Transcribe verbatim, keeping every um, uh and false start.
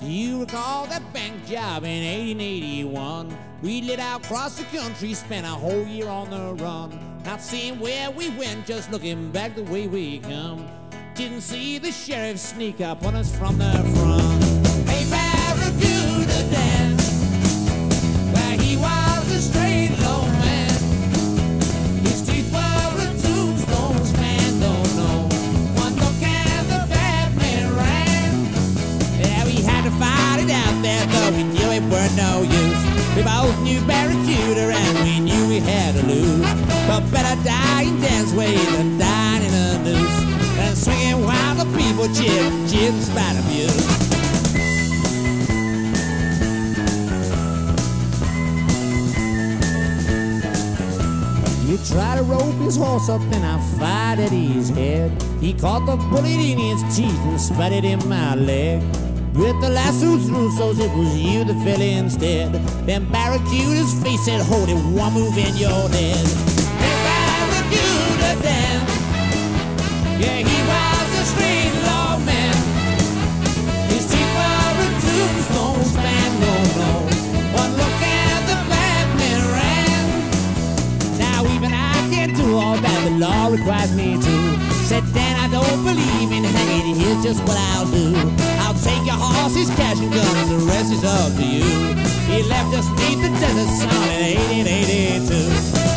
You recall that bank job in eighteen eighty-one? We lit out across the country, spent a whole year on the run. Not seeing where we went, just looking back the way we come. Didn't see the sheriff sneak up on us from the front. Hey, Barracuda Dan, well, he was a straight low man. His teeth were a tombstones, man, don't know. One look and the bad man ran. Yeah, we had to fight it out there, though we knew it weren't no use. We both knew Barracuda and we knew we had to lose. But better die in Dan's way than dying in a noose, and swinging while the people cheer, cheer in spite of you. You try to rope his horse up and I fired at his head. He caught the bullet in his teeth and spat it in my leg. With the lasso through, so it was you that fell instead. Then Barracuda's face said, hold it, one move in your head. Hey, Barracuda Dan, yeah, he was a straight law man. His teeth were a tombstones, man, no, no. One look and the bad man ran. Now even I can't do all that the law requires me to. Said Dan, I don't believe in hanging, here's just what I'll do. I'll take your horses, cash and guns, the rest is up to you. He left us beneath the desert sun in eighteen eighty-two.